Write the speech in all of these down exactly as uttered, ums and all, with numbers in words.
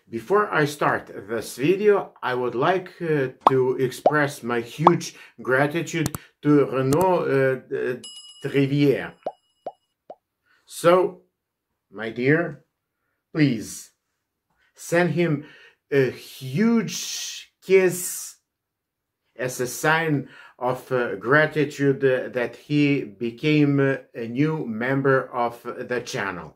Before I start this video, I would like uh, to express my huge gratitude to Renaud uh, uh, Trivière. So, my dear, please send him a huge kiss as a sign of uh, gratitude uh, that he became uh, a new member of the channel.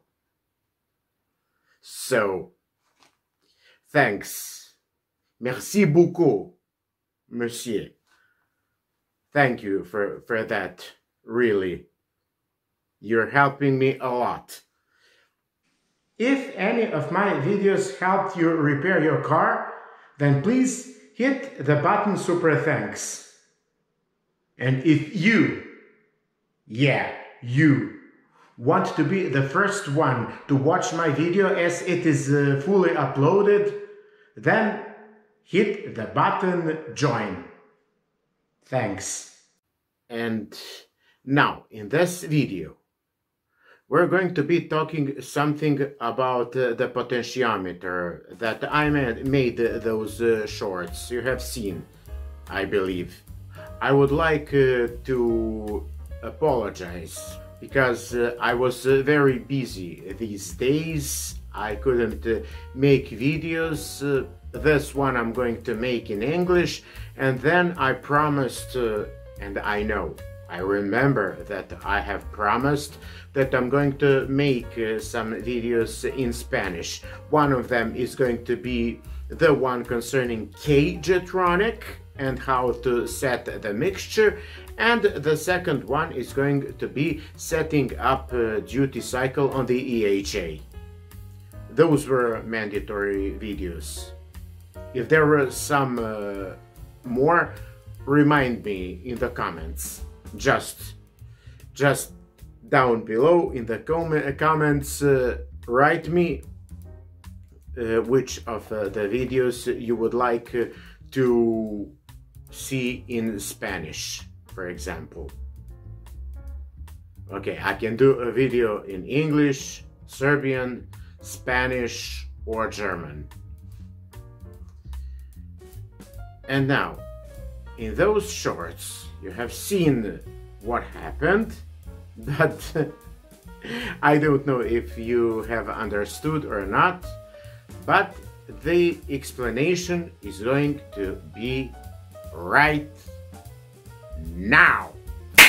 So, thanks. Merci beaucoup, monsieur. Thank you for, for that, really. You're helping me a lot. If any of my videos helped you repair your car, then please hit the button super thanks. And if you, yeah, you, want to be the first one to watch my video as it is uh, fully uploaded, then hit the button join. Thanks. And now in this video we're going to be talking something about uh, the potentiometer that I made, made uh, those uh, shorts you have seen, I believe. I would like uh, to apologize because uh, I was uh, very busy these days. I couldn't uh, make videos. Uh, this one I'm going to make in English, and then I promised, uh, and I know, I remember that I have promised that I'm going to make uh, some videos in Spanish. One of them is going to be the one concerning Ke-Jetronic and how to set the mixture, and the second one is going to be setting up a duty cycle on the E H A. Those were mandatory videos. If there were some uh, more, remind me in the comments. Just, just down below in the com comments, uh, write me uh, which of uh, the videos you would like uh, to see in Spanish, for example. Okay, I can do a video in English, Serbian, Spanish, or German. And now, in those shorts, you have seen what happened, but I don't know if you have understood or not, but the explanation is going to be right now.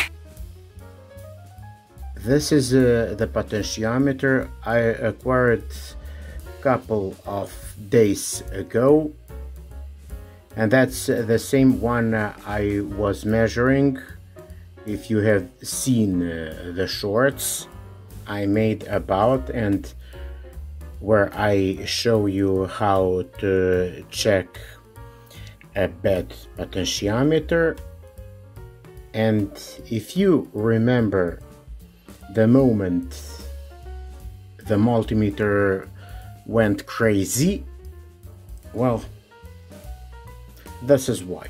This is uh, the potentiometer I acquired a couple of days ago, and that's uh, the same one uh, I was measuring. If you have seen uh, the shorts I made about and where I show you how to check a bad potentiometer, and if you remember the moment the multimeter went crazy, well, this is why.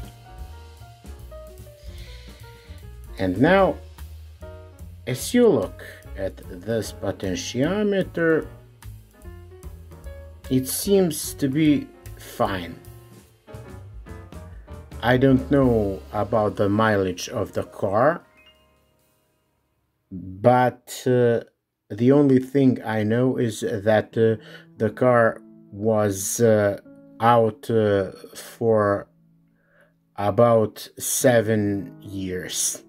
And now, as you look at this potentiometer, it seems to be fine. I don't know about the mileage of the car, but uh, the only thing I know is that uh, the car was uh, out uh, for about seven years.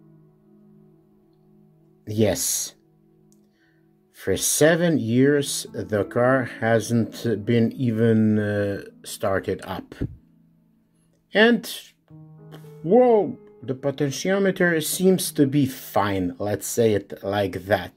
Yes, for seven years the car hasn't been even uh, started up. And, whoa, the potentiometer seems to be fine, let's say it like that.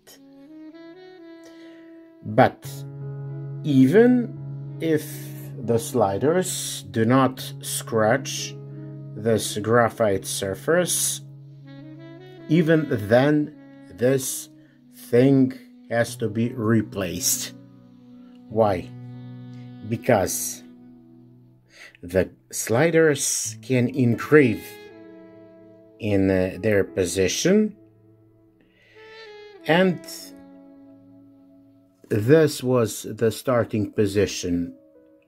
But even if the sliders do not scratch this graphite surface, even then this thing has to be replaced. Why? Because the sliders can engrave in uh, their position, and this was the starting position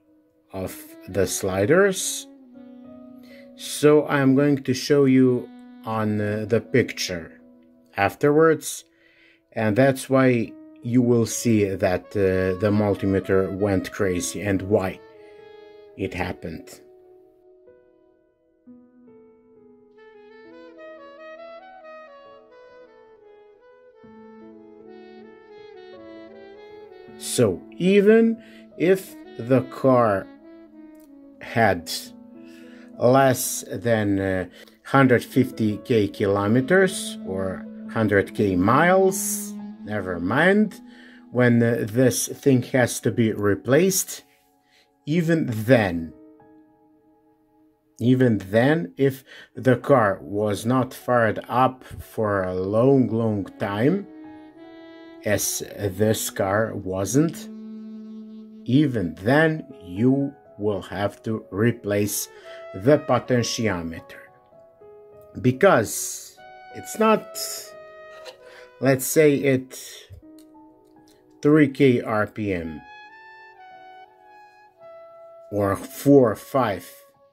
of the sliders. So I'm going to show you on uh, the picture afterwards, and that's why you will see that uh, the multimeter went crazy and why it happened. So even if the car had less than uh, one hundred fifty K kilometers or one hundred K miles, never mind, when uh, this thing has to be replaced, even then, even then, if the car was not fired up for a long, long time, as this car wasn't, even then you will have to replace the potentiometer, because it's not, let's say it three K R P M or four or five,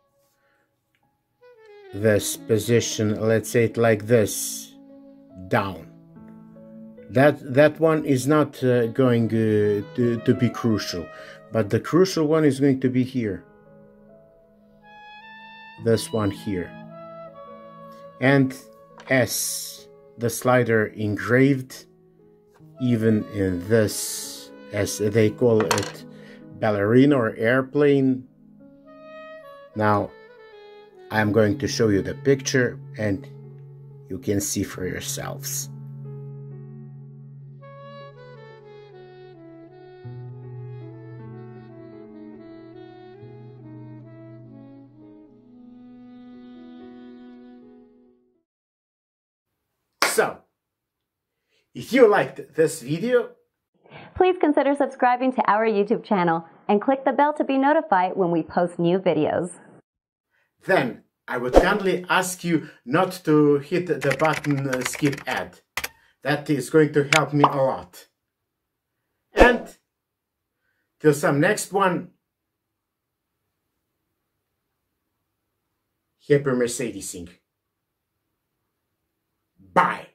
this position, let's say it like this, down. That, that one is not uh, going uh, to, to be crucial, but the crucial one is going to be here. This one here. And as the slider engraved, even in this, as they call it, ballerina or airplane. Now, I'm going to show you the picture and you can see for yourselves. So, if you liked this video, please consider subscribing to our YouTube channel and click the bell to be notified when we post new videos. Then I would kindly ask you not to hit the button uh, skip ad. That is going to help me a lot. And till some next one, happy Mercedesing. Bye.